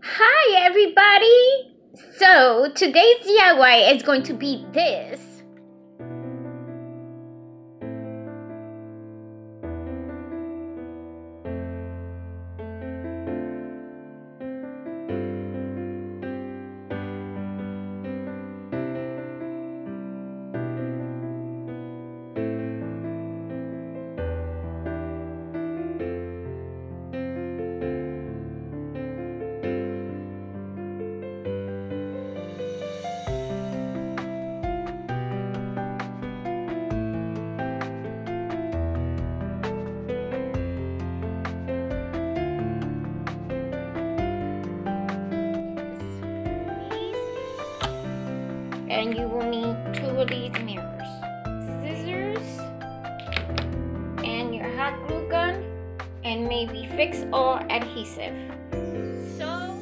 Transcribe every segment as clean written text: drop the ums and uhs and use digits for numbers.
Hi everybody! So today's DIY is going to be this. And you will need 2 of these mirrors, scissors, and your hot glue gun, and maybe fix all adhesive. So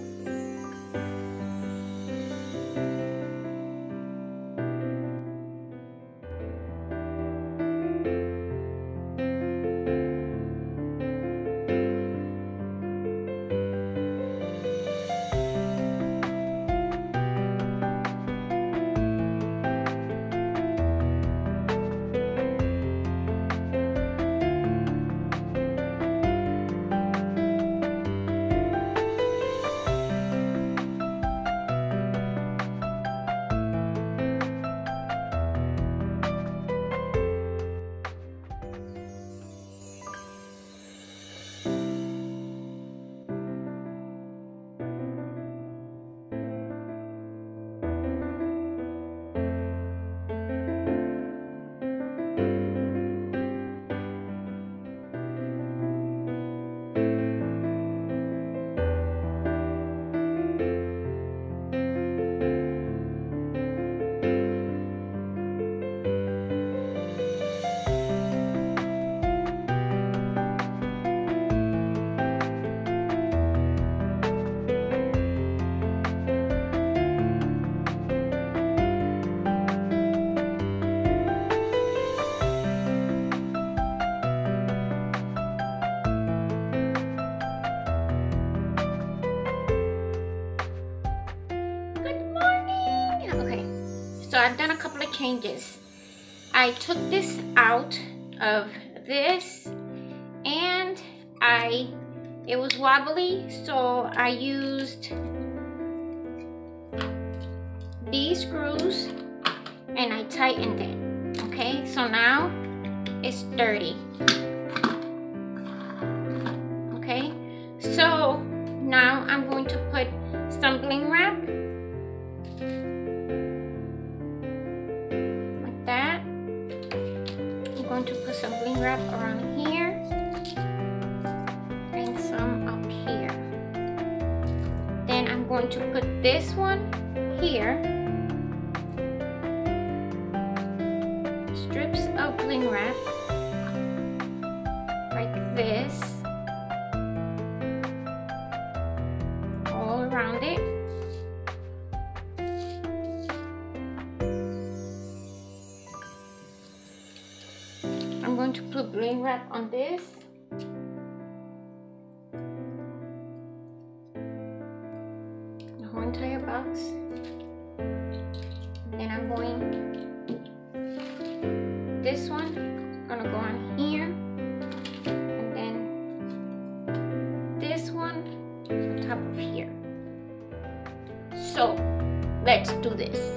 So I've done a couple of changes. I took this out of this and it was wobbly, so I used these screws and I tightened it. Okay, so now it's sturdy. Okay, so now I'm going to put some bling wrap like that. I'm going to put some bling wrap around here and some up here. Then I'm going to put this one here, strips of bling wrap like this all around it. I'm going to put bling wrap on this. The whole entire box. And then I'm going, this one is gonna go on here, and then this one on top of here. So let's do this.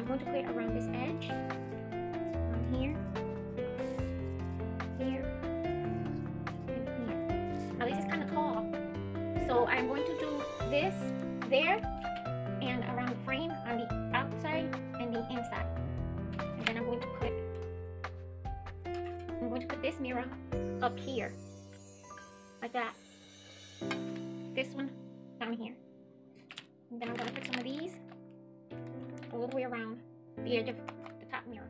I'm going to put it around this edge, around here, here, and here. Now this is kind of tall, so I'm going to do this there and around the frame on the outside and the inside. And then I'm going to put this mirror up here, like that. This one down here. And then I'm going to put some of these all the way around the edge of the top mirror.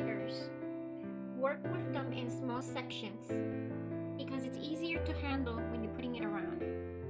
stickers, work with them in small sections because it's easier to handle when you're putting it around.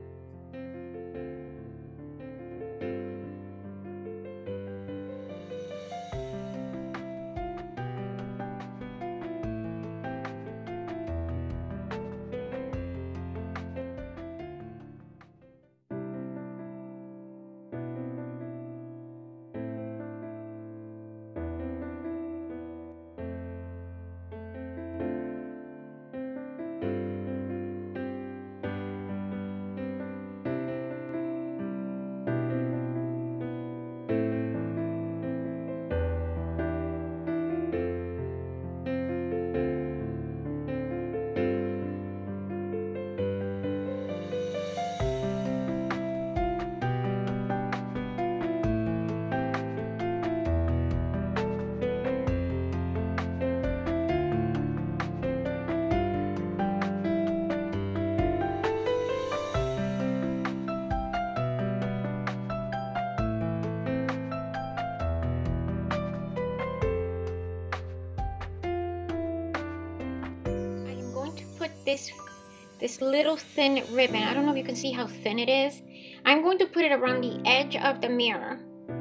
Put this little thin ribbon. I don't know if you can see how thin it is. I'm going to put it around the edge of the mirror,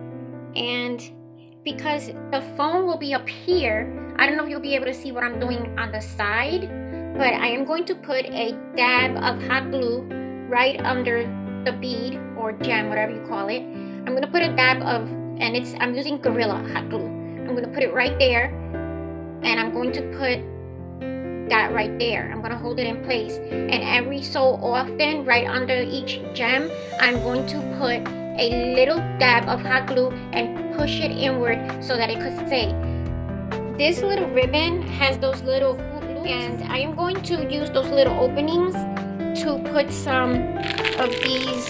and because the phone will be up here, I don't know if you'll be able to see what I'm doing on the side, but I am going to put a dab of hot glue right under the bead or gem, whatever you call it. I'm going to put a dab of, and I'm using Gorilla hot glue. I'm going to put it right there, and I'm going to put that right there. I'm going to hold it in place, and every so often right under each gem I'm going to put a little dab of hot glue and push it inward so that it could stay. This little ribbon has those little hoop loops, and I am going to use those little openings to put some of these,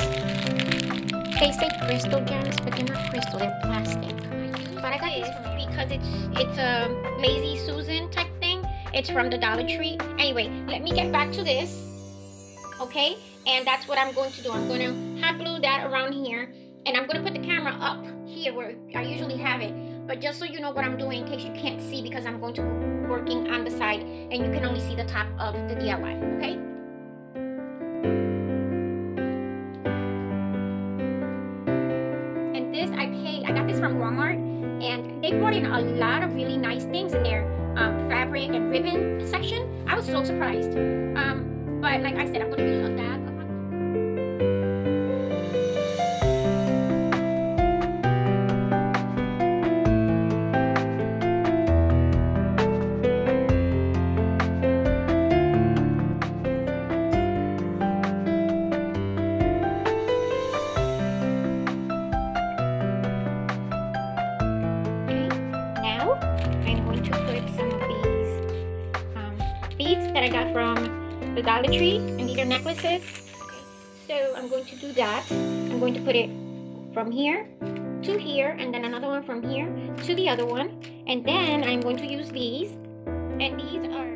they say crystal gems, but they're not crystal, they're plastic. But I got these because it's a Lazy Susan type thing. It's from the Dollar Tree. Anyway, let me get back to this. Okay, and that's what I'm going to do. I'm going to hot glue that around here, and I'm going to put the camera up here where I usually have it. But just so you know what I'm doing in case you can't see, because I'm going to be working on the side and you can only see the top of the DIY. Okay. And this I got this from Walmart, and they brought in a lot of really nice things in there. Fabric and ribbon section. I was so surprised. But like I said, I'm going to use a dab of beads that I got from the Dollar Tree, and these are necklaces. So I'm going to do that. I'm going to put it from here to here, and then another one from here to the other one, and then I'm going to use these, and these are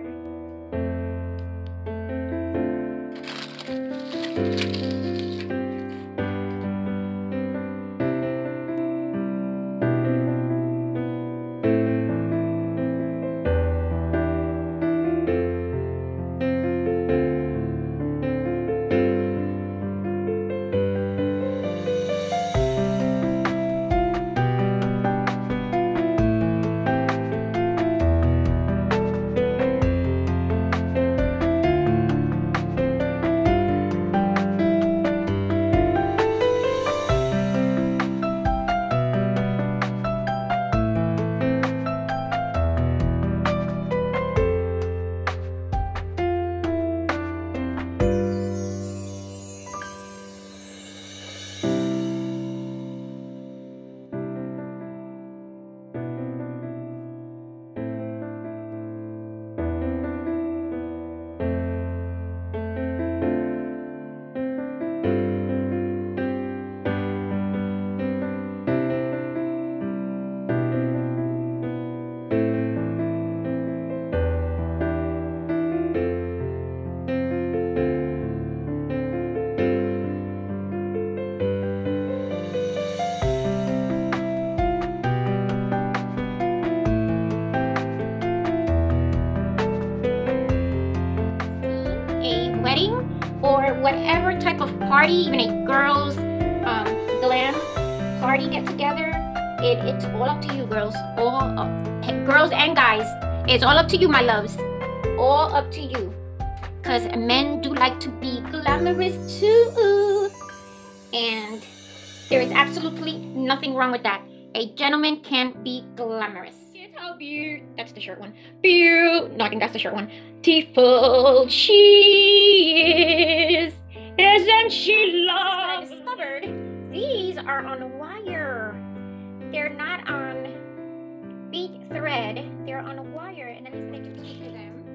whatever type of party, even a girls glam party get together, it's all up to you, girls. All up, girls and guys, it's all up to you, my loves. All up to you, because men do like to be glamorous too, and there is absolutely nothing wrong with that. A gentleman can be glamorous. It's how beautiful. That's the short one. Beautiful. No, I think that's the short one. Beautiful she is. Isn't she lovely? I discovered these are on wire. They're not on bead thread. They're on wire, and I'm just going to take them.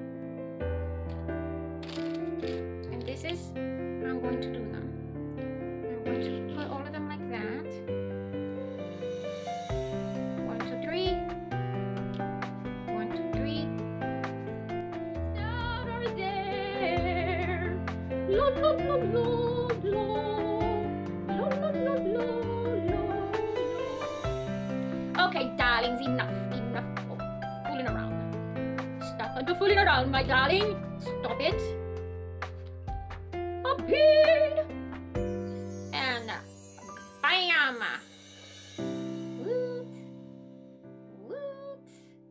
And this is how I'm going to do them. I'm going to put all of them like that. 1, 2, 3. 1, 2, 3. Down or there. La la la la la. La la la la la. Okay, darlings, enough of fooling around. Stop the fooling around, my darling. Stop it. A bead. And bam. Woot. Woot.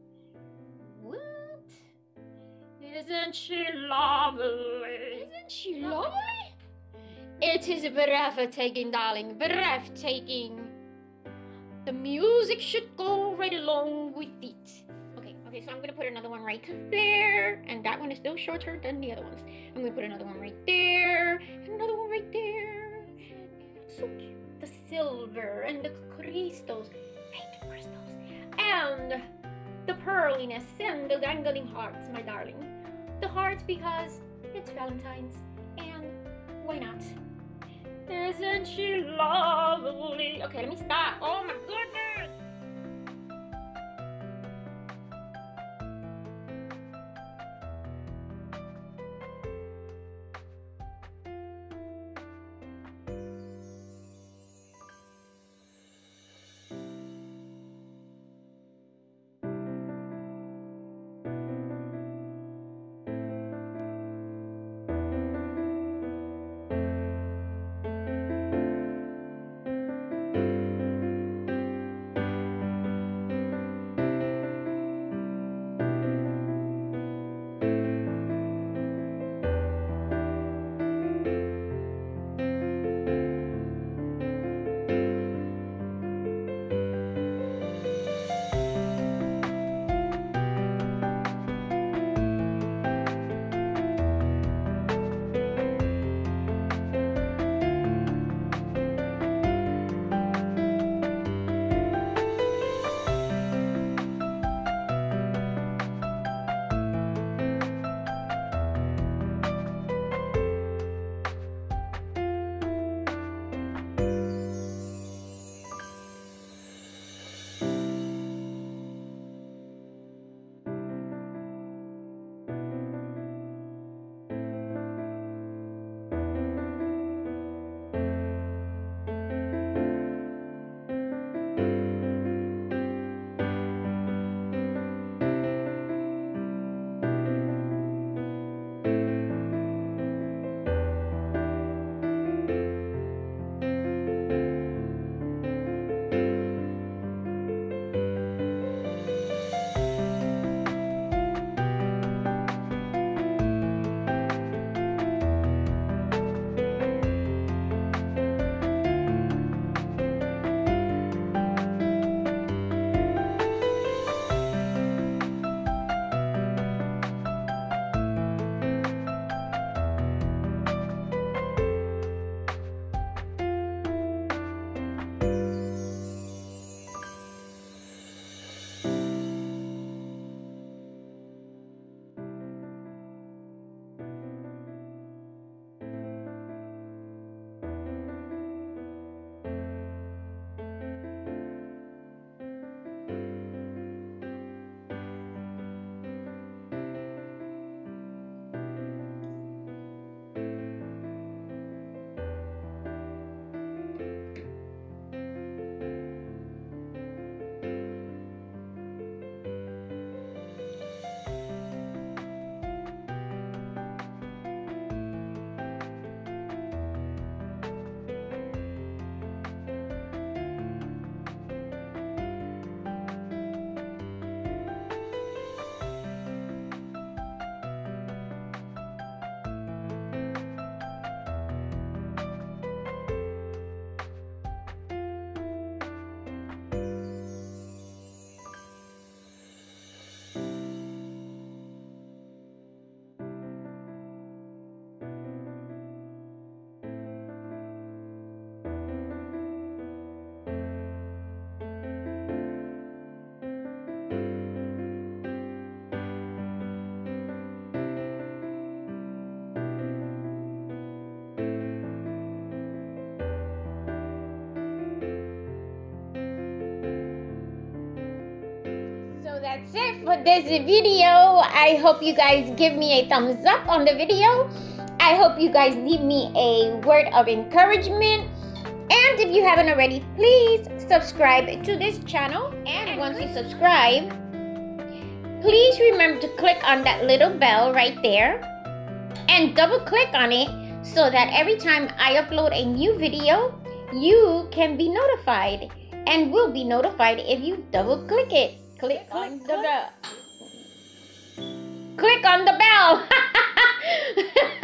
Woot. Isn't she lovely? Isn't she lovely? It is breathtaking, darling. Breathtaking. The music should go right along with it. Okay, so I'm gonna put another one right there, and that one is still shorter than the other ones. I'm gonna put another one right there, and another one right there. So cute. The silver and the crystals, fake crystals, and the pearliness and the dangling hearts, my darling. The hearts because it's Valentine's, and why not? Isn't she lovely? Okay, let me stop. Oh my goodness! that's it for this video. I hope you guys give me a thumbs up on the video. I hope you guys leave me a word of encouragement. And if you haven't already, please subscribe to this channel. And once you subscribe, please remember to click on that little bell right there and double click on it so that every time I upload a new video, you can be notified and will be notified if you double click it. Click on the bell. Click on the bell.